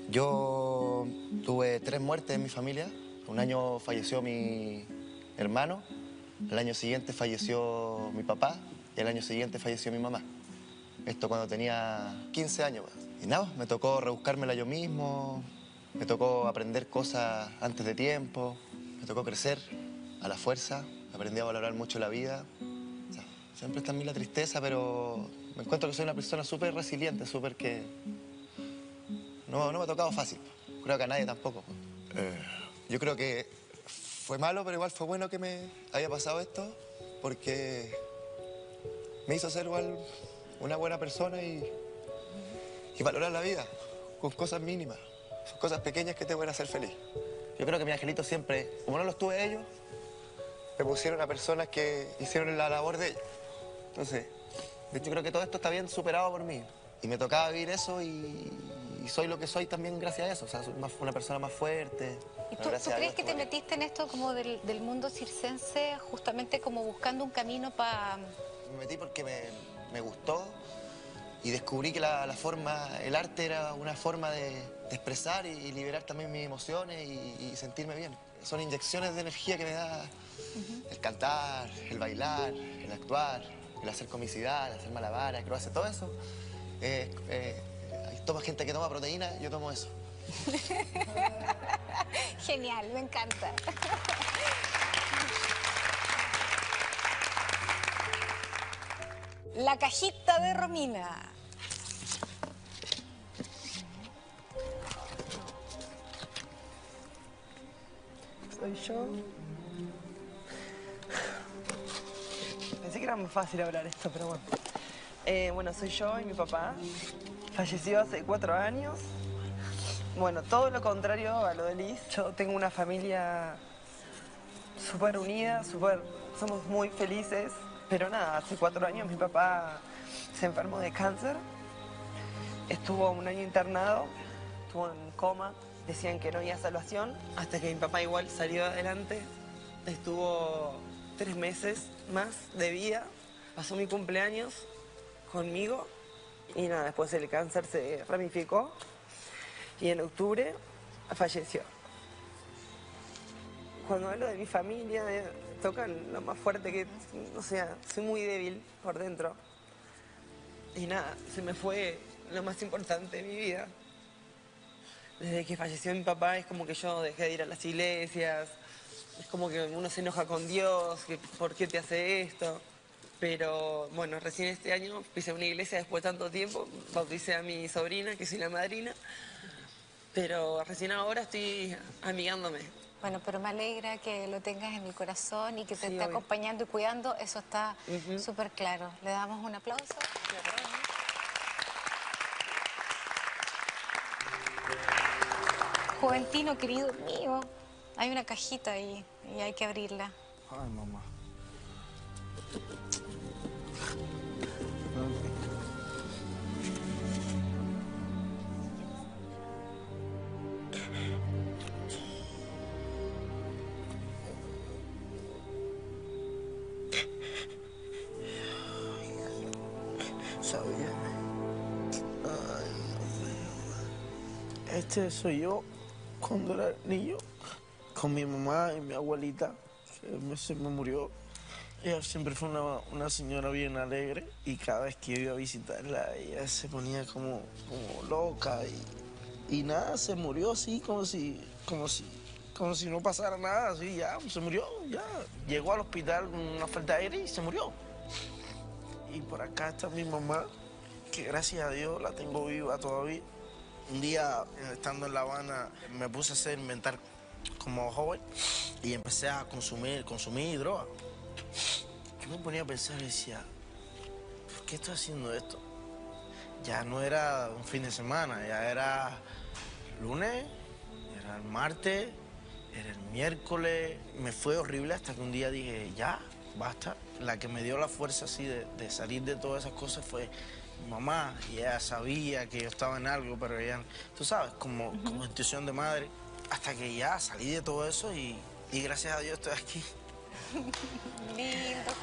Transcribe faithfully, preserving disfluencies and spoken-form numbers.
Yo tuve tres muertes en mi familia. Un año falleció mi hermano, al año siguiente falleció mi papá y al año siguiente falleció mi mamá. Esto cuando tenía quince años. Y nada, me tocó rebuscármela yo mismo, me tocó aprender cosas antes de tiempo, me tocó crecer a la fuerza, aprendí a valorar mucho la vida. O sea, siempre está en mí la tristeza, pero me encuentro que soy una persona súper resiliente, súper que... No, no me ha tocado fácil. Creo que a nadie tampoco. Eh, yo creo que fue malo, pero igual fue bueno que me haya pasado esto, porque me hizo ser igual una buena persona y, y valorar la vida con cosas mínimas, cosas pequeñas que te pueden hacer feliz. Yo creo que mis angelitos siempre, como no los tuve ellos, me pusieron a personas que hicieron la labor de ellos. Entonces, de hecho creo que todo esto está bien superado por mí. Y me tocaba vivir eso y, y soy lo que soy también gracias a eso. O sea, soy más, una persona más fuerte. ¿Y tú, tú crees que te metiste en esto como del, del mundo circense justamente como buscando un camino para...? Me metí porque me, me gustó y descubrí que la, la forma, el arte era una forma de, de expresar y, y liberar también mis emociones y, y sentirme bien. Son inyecciones de energía que me da uh-huh. el cantar, el bailar, el actuar, el hacer comicidad, el hacer malabares, acrobacia, todo eso. Eh, eh, hay toma gente que toma proteína, yo tomo eso. Genial, me encanta. La cajita de Romina. Soy yo. Pensé que era muy fácil hablar esto, pero bueno. Eh, bueno, soy yo y mi papá. Falleció hace cuatro años. Bueno, todo lo contrario a lo de Liz. Yo tengo una familia súper unida, súper... Somos muy felices. Pero nada, hace cuatro años mi papá se enfermó de cáncer. Estuvo un año internado, estuvo en coma. Decían que no había salvación, hasta que mi papá igual salió adelante. Estuvo tres meses más de vida. Pasó mi cumpleaños conmigo y nada, después el cáncer se ramificó y en octubre falleció. Cuando hablo de mi familia, tocan lo más fuerte que, o sea, soy muy débil por dentro. Y nada, se me fue lo más importante de mi vida. Desde que falleció mi papá es como que yo dejé de ir a las iglesias, es como que uno se enoja con Dios, que ¿por qué te hace esto? Pero bueno, recién este año pisé una iglesia después de tanto tiempo, bauticé a mi sobrina, que soy la madrina, pero recién ahora estoy amigándome. Bueno, pero me alegra que lo tengas en el corazón y que te Sí, esté obvio. acompañando y cuidando, eso está Uh-huh. súper claro. Le damos un aplauso. Juventino, querido mío, hay una cajita ahí y hay que abrirla. Ay, mamá. Sabía. Ay, este soy yo cuando era niño, con mi mamá y mi abuelita, que me- se me murió. Ella siempre fue una, una señora bien alegre y cada vez que yo iba a visitarla, ella se ponía como, como loca y, y nada, se murió así como si, como si, como si no pasara nada, así ya, se murió, ya. Llegó al hospital con una falta de aire y se murió. Y por acá está mi mamá, que gracias a Dios la tengo viva todavía. Un día, estando en La Habana, me puse a hacer, inventar como joven y empecé a consumir, consumir droga. Yo me ponía a pensar y decía, ¿por qué estoy haciendo esto? Ya no era un fin de semana, ya era lunes, era el martes, era el miércoles. Me fue horrible hasta que un día dije, ya, basta. La que me dio la fuerza así de, de salir de todas esas cosas fue mi mamá. Y ella sabía que yo estaba en algo, pero ella, tú sabes, como, uh-huh. como intuición de madre. Hasta que ya salí de todo eso y, y gracias a Dios estoy aquí. Lindo,